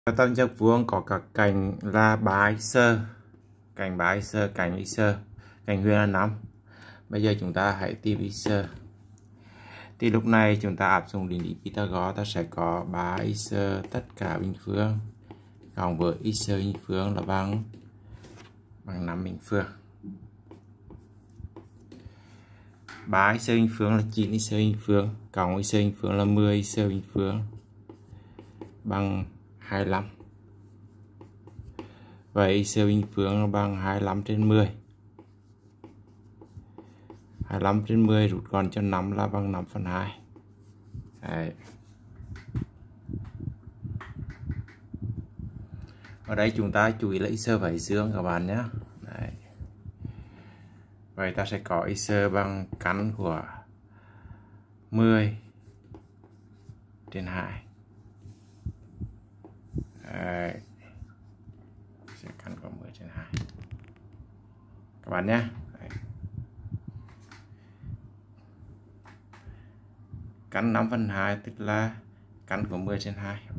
Tam giác vuông có các cạnh là 3 iser, cạnh 3 iser, cạnh iser, cạnh huyền là 5. Bây giờ chúng ta hãy tìm iser. Thì lúc này chúng ta áp dụng định lý Pythagore, ta sẽ có 3 iser tất cả bình phương cộng với iser bình phương là bằng 5 bình phương. 3 iser bình phương là 9 iser bình phương cộng iser bình phương là 10 iser bình phương bằng 25. Vậy iser bình phương là bằng 25 trên 10. 25 trên 10 rút gọn cho 5 là bằng 5/2. Đấy. Ở đây chúng ta chú ý là iser phải dương các bạn nhé. Đấy. Vậy ta sẽ có iser bằng căn của 10 trên 2. Đấy. Sẽ căn của 10 trên 2 các bạn nhé. Đấy. Căn 5/2 tức là căn của 10 trên 2.